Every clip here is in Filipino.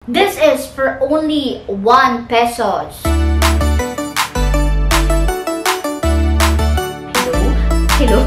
This is for only 1 pesos. Hello?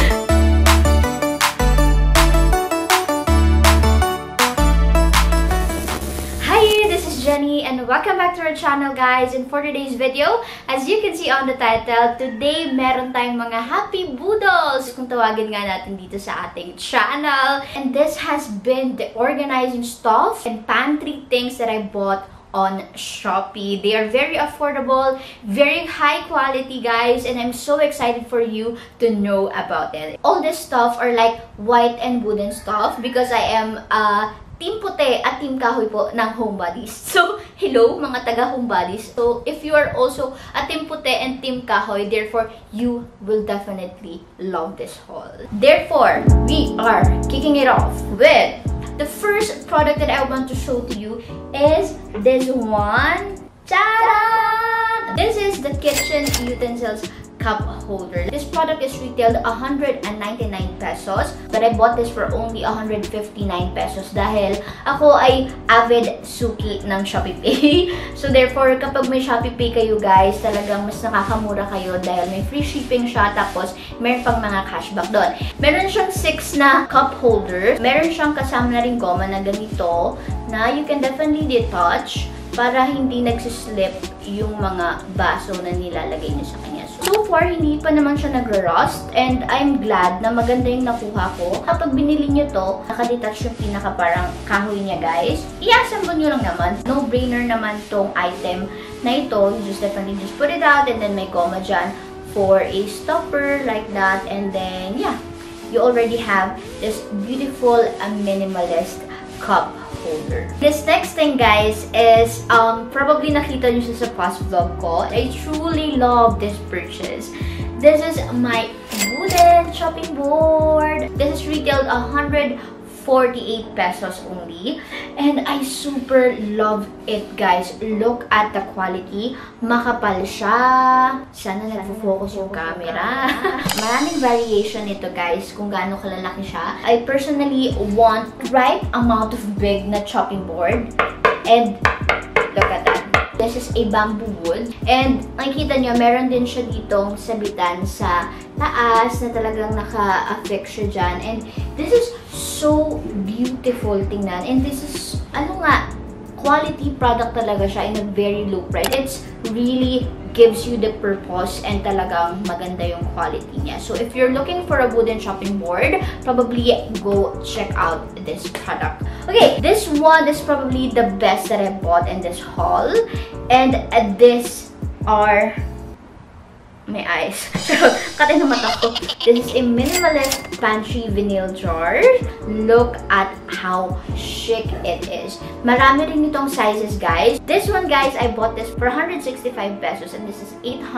Hi, this is Jenny and welcome back to our channel, guys. And for today's video, as you can see on the title, today meron tayong mga happy boodles kung tawagin nga natin dito sa ating channel. And this has been the organizing stuff and pantry things that I bought on Shopee. They are very affordable, very high quality, guys, and I'm so excited for you to know about it. All this stuff are like white and wooden stuff because I am Team Puti at Team Kahoy po ng Homebodies. So, hello mga taga Homebodies. So, if you are also a Team Puti and Team Kahoy, therefore, you will definitely love this haul. Therefore, we are kicking it off with the first product that I want to show to you is this one. Ta-da! This is the kitchen utensils cup holder. This product is retailed 199 pesos, but I bought this for only 159 pesos dahil ako ay avid suki ng ShopeePay. So therefore, kapag may ShopeePay kayo, guys, talagang mas nakakamura kayo dahil may free shipping siya, tapos meron pang mga cashback doon. Meron siyang 6 na cup holder. Meron siyang kasama na rin goma na ganito na you can definitely detach para hindi nagsislip yung mga baso na nilalagay niyo sa kanya. So far, hindi pa naman siya nag-rust and I'm glad na maganda yung nakuha ko. Kapag binili niyo to, nakadetach yung pinaka parang kahoy niya, guys. I-assemble niyo lang naman. No-brainer naman tong item na ito. You just definitely just put it out and then may goma dyan for a stopper like that. And then, yeah, you already have this beautiful minimalist cup holder. This next thing, guys, is probably nakita nyo siya sa past vlog ko. I truly love this purchase. This is my wooden chopping board. This is retailed 148 pesos only. And I super love it, guys. Look at the quality. Makapal siya. Sana nagfo-focus yung camera. Maraming variation nito, guys, kung gaano kalalaki siya. I personally want right amount of big na chopping board. And look at that. This is a bamboo wood. And nakikita nyo, meron din siya ditong sabitan sa taas na talagang naka-affix siya dyan. And this is so beautiful tingnan. And this is, ano nga, quality product talaga siya in a very low price. It's really gives you the purpose and talagang maganda yung quality niya. So if you're looking for a wooden chopping board, probably go check out this product. Okay, this one is probably the best that I bought in this haul. And this are my eyes. Kati na mata ko. This is a minimalist pantry vinyl jar. Look at how chic it is. Marami rin itong sizes, guys. This one, guys, I bought this for 165 pesos and this is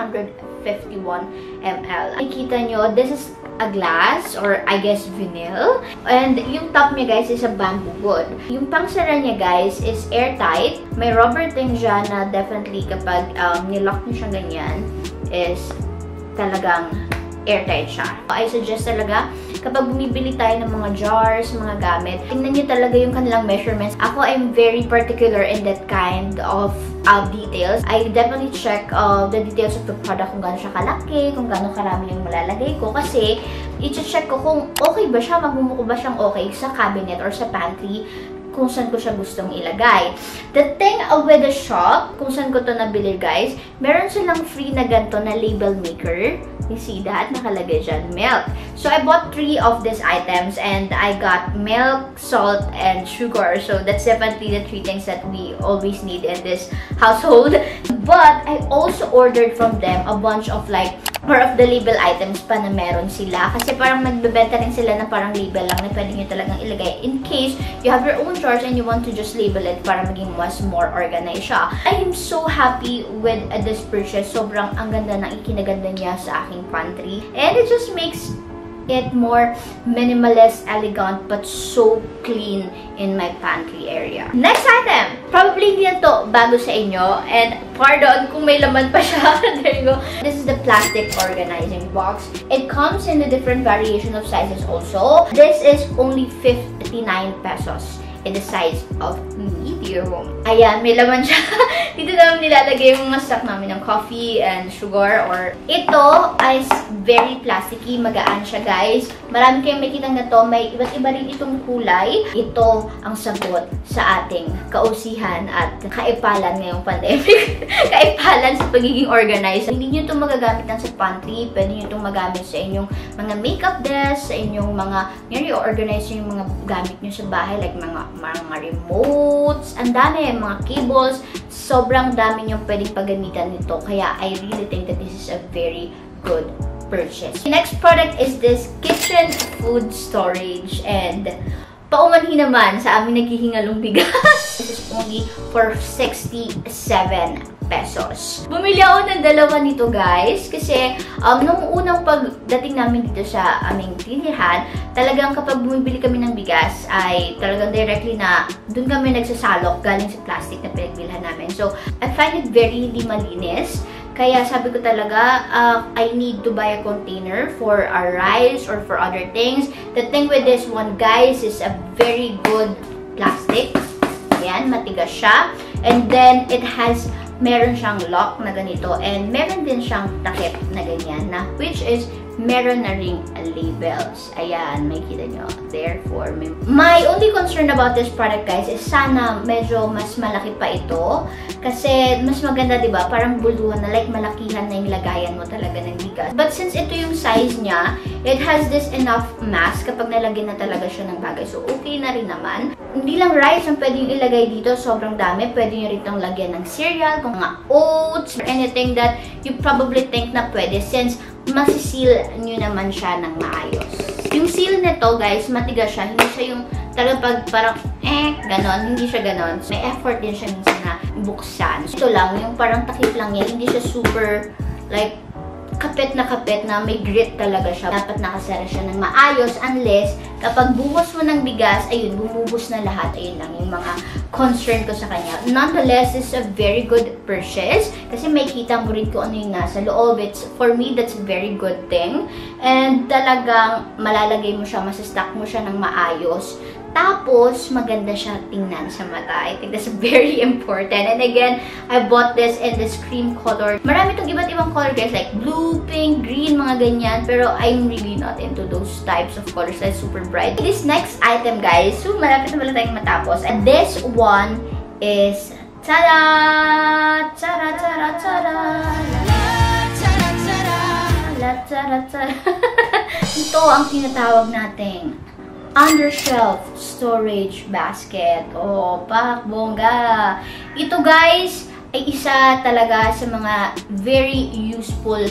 851 ml. Nakikita nyo, this is a glass or I guess vinyl. And yung top niya, guys, is a bamboo wood. Yung pangsara niya, guys, is airtight. May rubber thing dyan na definitely kapag nilock niyo siya ganyan, is talagang airtight siya. I suggest talaga, kapag bumibili tayo ng mga jars, mga gamit, tingnan nyo talaga yung kanilang measurements. Ako, I'm very particular in that kind of details. I definitely check the details of the product, kung gaano siya kalaki, kung gaano karami yung malalagay ko. Kasi, i-check ko kung okay ba siya, magmumuko ba siyang okay sa cabinet or sa pantry, kung saan ko siya gustong ilagay. The thing with the shop, kung saan ko to nabili, guys, meron silang free na ganito na label maker. You see that? Nakalagay dyan, milk. So, I bought 3 of these items and I got milk, salt, and sugar. So, that's definitely the 3 things that we always need in this household. But, I also ordered from them a bunch of like more of the label items pa na meron sila. Kasi parang nagbebenta rin sila na parang label lang na pwede nyo talagang ilagay in case you have your own jars and you want to just label it para maging mas more organized siya. I am so happy with this purchase. Sobrang ang ganda ng ikinaganda niya sa aking pantry. And it just makes it more minimalist, elegant, but so clean in my pantry area. Next item! Probably hindi na to bago sa inyo. And pardon kung may laman pa siya. There you go. This is the plastic organizing box. It comes in a different variation of sizes also. This is only 59 pesos in the size of medium. coffee room. Ayan, may laman siya. Dito namin nilalagay yung mga stock namin ng coffee and sugar. Or ito is very plasticky. Magaan siya, guys. Marami kayong makikita na to. May iba't iba rin itong kulay. Ito ang sagot sa ating kausihan at kaipalan ngayong pandemic. Kaipalan sa pagiging organized. Hindi nyo ito magagamit lang sa pantry. Pwede nyo itong magamit sa inyong mga makeup desk, sa inyong mga, i-organize yung mga gamit nyo sa bahay, like mga remotes, ang dami, mga cables, sobrang dami nyo pwedeng paggamitan nito. Kaya I really think that this is a very good purchase. The next product is this kitchen food storage, and paumanhin naman sa aming naghihingalong bigas. This is only for 67 pesos. Bumili ako ng dalawa nito, guys, kasi nung unang pagdating namin dito sa aming tinihan, talagang kapag bumibili kami ng bigas ay talagang directly na dun kami nagsasalok galing sa plastic na pinagbilhan namin. So, I find it very hindi malinis. Kaya sabi ko talaga, I need to buy a container for our rice or for other things. The thing with this one, guys, is a very good plastic. Ayan, matigas siya. And then, meron siyang lock na ganito. And meron din siyang takip na ganyan na, which is meron na ring labels. Ayan, may kita nyo. Therefore, my only concern about this product, guys, is sana medyo mas malaki pa ito. Kasi mas maganda, diba? Parang buluhan na, like malakihan na yung lagayan mo talaga ng bigas. But since ito yung size niya, it has this enough mass kapag nalagyan na talaga siya ng bagay. So, okay na rin naman. Hindi lang rice ang pwede yung ilagay dito. Sobrang dami. Pwede nyo rin itong lagyan ng cereal, kung mga oats, or anything that you probably think na pwede since masiseal nyo naman siya ng maayos. Yung seal nito, guys, matigas siya. Hindi siya yung talagang parang ganon. Hindi siya ganon. May effort din siya minsan na buksan. Ito lang, yung parang takip lang yan. Hindi siya super, like, kapit na may grit talaga siya. Dapat nakasara siya ng maayos unless kapag buhos mo ng bigas, ayun, bumubos na lahat. Ayun lang yung mga concern ko sa kanya. Nonetheless, this is a very good purchase kasi may kita mo rin kung ano yung nasa loob. For me, that's a very good thing. And talagang malalagay mo siya, masistock mo siya ng maayos. Tapos, maganda siya tingnan sa mata. I think that's very important. And again, I bought this in this cream color. Marami itong iba't ibang color, guys. Like blue, pink, green, mga ganyan. Pero I'm really not into those types of colors. That's super bright. This next item, guys. So, malapit na pala tayong matapos. And this one is tada! Tada, tada, tada! Ito ang tinatawag nating undershelf storage basket. Oh, pak, bongga. Ito, guys, ay isa talaga sa mga very useful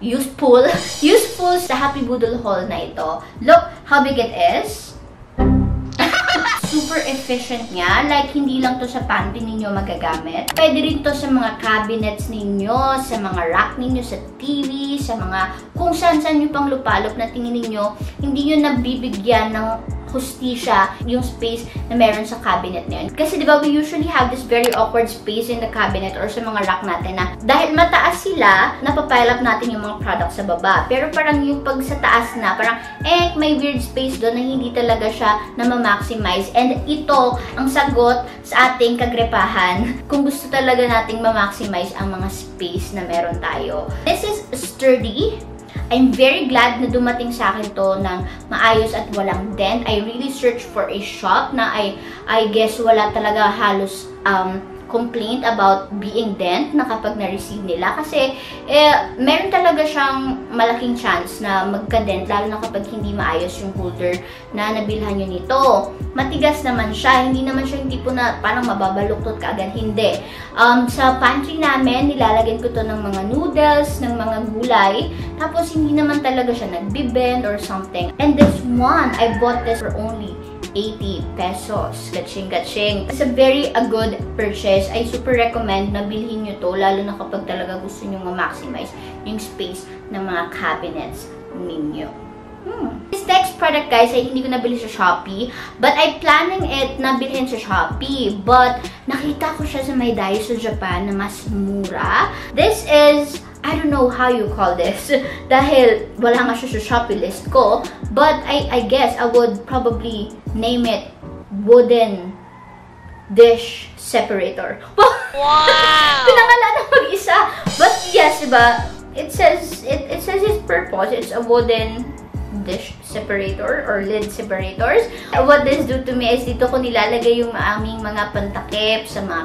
sa Happy Boodle haul na ito. Look how big it is. Super efficient niya. Like, hindi lang to sa pantry ninyo magagamit. Pwede rin to sa mga cabinets ninyo, sa mga rack ninyo, sa TV, sa mga kung saan-saan nyo pang lupalop na tingin ninyo, hindi nyo nabibigyan ng hustisya yung space na meron sa cabinet na yun. Kasi diba, we usually have this very awkward space in the cabinet or sa mga rack natin na dahil mataas sila, napapile up natin yung mga products sa baba. Pero parang yung pag sa taas na, parang may weird space doon na hindi talaga siya na ma-maximize. And ito ang sagot sa ating kagrepahan kung gusto talaga nating ma-maximize ang mga space na meron tayo. This is sturdy. I'm very glad na dumating sa akin to ng maayos at walang dent. I really searched for a shop na I guess wala talaga halos complaint about being dent na kapag na-receive nila. Kasi meron talaga siyang malaking chance na magka-dent lalo na kapag hindi maayos yung holder na nabilhan nyo nito. Matigas naman siya. Hindi naman siya yung tipo na parang mababaluktot ka agad. Hindi. Sa pantry namin, nilalagyan ko to ng mga noodles, ng mga gulay. Tapos, hindi naman talaga siya nagbe-bend or something. And this one, I bought this for only 80 pesos. Gaching. It's a very good purchase. I super recommend na bilhin nyo to, lalo na kapag talaga gusto nyo ma-maximize yung space ng mga cabinets ninyo. This next product, guys, ay hindi ko nabili sa Shopee, but I'm planning it na bilhin sa Shopee. But nakita ko siya sa may Daiso Japan na mas mura. This is, I don't know how you call this dahil wala nga siya sa Shopee list ko, but I guess I would probably name it wooden dish separator. Wow! Pinangalanan mag-isa. But yes, diba? It says its purpose. It's a wooden dish separator or lid separators. What this do to me is dito ko nilalagay yung aming mga pantakip sa mga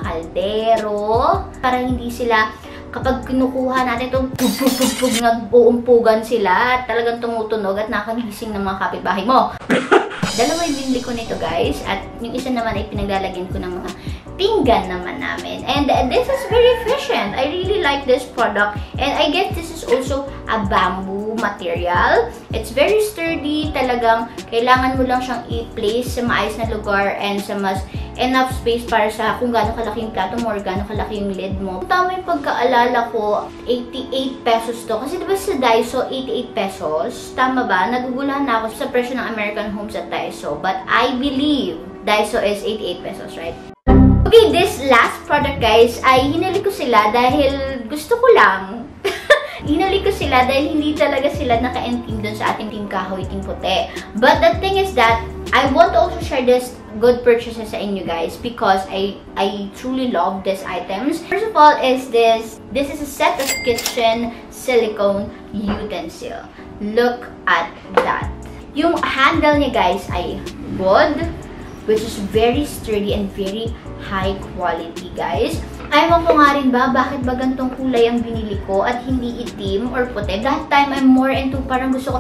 kaldero para hindi sila, kapag kinukuha natin itong pug-pug-pug-pug, nag-uumpugan sila at talagang tumutunog at nakagising ng mga kapitbahay mo. Dalawa yung binili ko nito, guys. At yung isa naman ay pinaglalagyan ko ng mga pinggan naman namin. And this is very efficient. I really like this product. And I guess this is also a bamboo material. It's very sturdy. Talagang kailangan mo lang siyang i-place sa maayos na lugar and sa mas enough space para sa kung gaano kalaki yung plato mo or gaano kalaki yung lid mo. Tama yung pagkaalala ko, 88 pesos to. Kasi diba sa Daiso, 88 pesos? Tama ba? Nagugulahan na ako sa presyo ng American Homes at Daiso. But I believe Daiso is 88 pesos, right? Okay, this last product, guys, ay hinali ko sila dahil gusto ko lang. Hinali ko sila dahil hindi talaga sila naka-enteam dun sa ating Team Kahoy, Team Puti. But the thing is that I want to also share this good purchases sa inyo, guys, because I truly love these items. First of all is this is a set of kitchen silicone utensil. Look at that. Yung handle niya, guys, ay wood, which is very sturdy and very high quality, guys. Ayaw ko nga rin ba, bakit ba gantong kulay ang binili ko at hindi itim or puti? That time, I'm more into parang gusto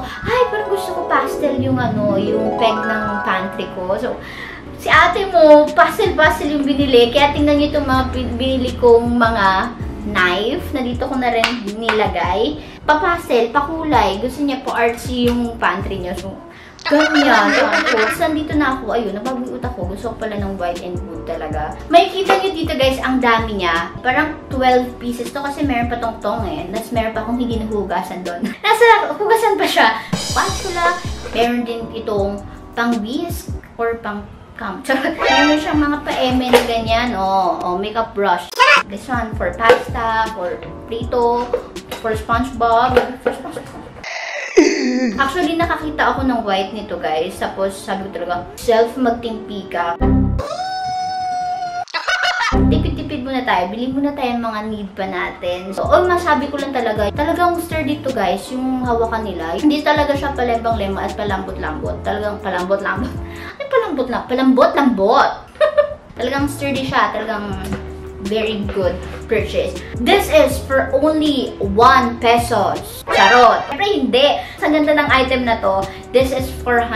ko pastel yung yung peg ng pantry ko. So, si ate mo, pastel yung binili. Kaya tingnan niyo itong mga binili kong mga knife na dito ko na rin nilagay. Pa-pastel, pa-kulay. Gusto niya pa-artsy yung pantry niya. So, ganyan. Tapos, nandito na ako. Ayun, nababuot ako. Gusto ko pala ng white and blue talaga. Makikita nyo dito, guys, ang dami niya. Parang 12 pieces to kasi meron pa tong eh. Tapos, meron pa akong hindi nahugasan doon. Nasa, hugasan pa siya. Spatula. Meron din itong pang-whisk or pang-cam. Meron siyang mga pa-eme na ganyan. Makeup brush. This one for pasta, for prito, for SpongeBob. Actually, nakakita ako ng white nito, guys. Tapos, sabi ko talaga, self-magtimpi ka. Tipid-tipid muna tayo. Bili muna tayo mga need pa natin. So, masabi ko lang talaga, talagang sturdy to, guys, yung hawakan nila. Hindi talaga siya palembang-lema at palambot-lambot. Talagang palambot-lambot. Ano palambot-lambot? Palambot-lambot! Talagang sturdy siya. Talagang very good purchase. This is for only 1 pesos. Charot! Siyempre hindi. Sa ganda ng item na to, this is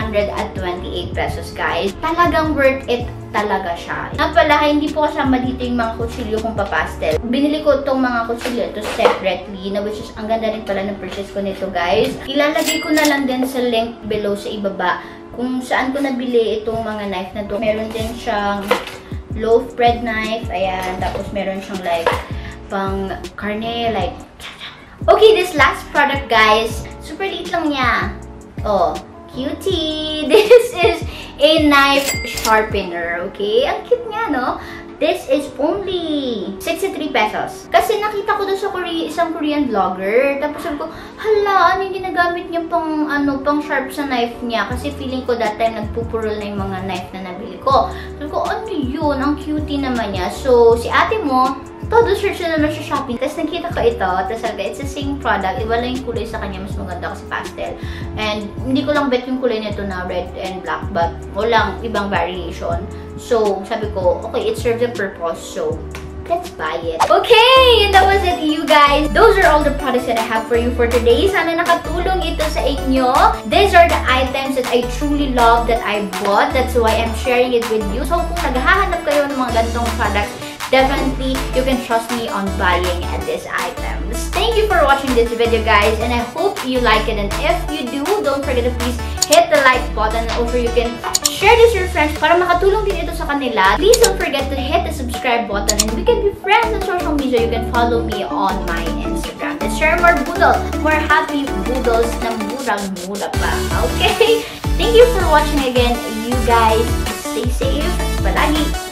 428 pesos, guys. Talagang worth it talaga siya. Nga pala, hindi po kasama dito yung mga kutsilyo kong papastel. Binili ko itong mga kutsilyo ito separately, na which is ang ganda rin pala ng purchase ko nito, guys. Ilalagay ko na lang din sa link below sa ibaba kung saan ko nabili itong mga knife na to. Meron din siyang loaf bread knife. Ayan. Tapos meron siyang like pang karne. Like, okay, this last product, guys. Super liit lang niya. Oh, cutie. This is a knife sharpener. Okay? Ang cute niya, no? This is only 63 pesos. Kasi nakita ko doon sa isang Korean vlogger. Tapos sabi ko, hala, ano yung ginagamit niya pang, pang sharp sa knife niya? Kasi feeling ko that time nagpupurol na yung mga knife na nabili ko. Sabi ko, ano yun? Ang cutie naman niya. So, si ate mo, todo search na naman siya shopping. Tapos nakita ko ito. Tapos sabi, it's the same product. Iba lang yung kulay sa kanya. Mas maganda kasi pastel. And hindi ko lang bet yung kulay nito na red and black. But walang ibang variation. So, sabi ko, okay, it serves a purpose. So, let's buy it. Okay! And that was it, you guys. Those are all the products that I have for you for today. Sana nakatulong ito sa inyo. These are the items that I truly love that I bought. That's why I'm sharing it with you. So, kung naghahanap kayo ng mga ganitong products, definitely, you can trust me on buying these items. Thank you for watching this video, guys, and I hope you like it. And if you do, don't forget to please hit the like button. And also, you can share this with your friends para makatulong din ito sa kanila. Please don't forget to hit the subscribe button, and we can be friends on social media. You can follow me on my Instagram. Let's share more boodles, more happy boodles na murang-mura pa. Okay? Thank you for watching again, you guys. Stay safe palagi.